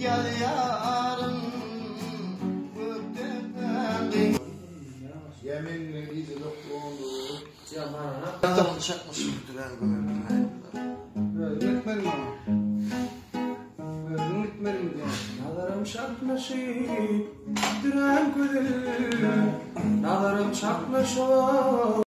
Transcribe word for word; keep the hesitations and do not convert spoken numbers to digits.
Yar yarın gökten yeminle gizli oldu. Yaman da çakmışım duran gönlümden. Öğretmenim ama. Öğretmenim ya. Nalarım çakmışım duran gönlüm. Nalarım çakmışım.